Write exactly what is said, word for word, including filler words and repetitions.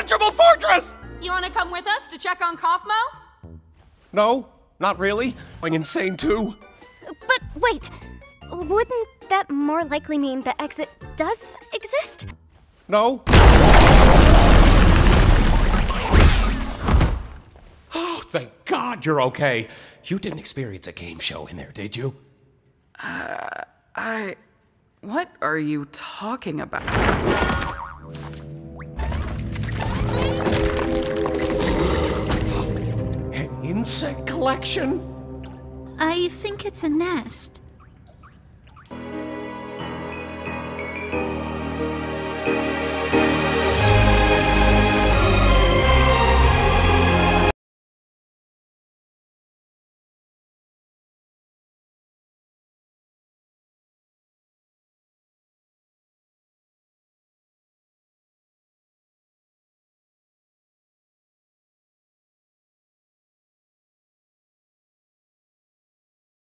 impenetrable fortress! You want to come with us to check on Kaufmo? No, not really. I'm insane too. But wait, wouldn't that more likely mean the exit does exist? No. Oh, thank God you're okay. You didn't experience a game show in there, did you? Uh, I... What are you talking about? An insect collection? I think it's a nest.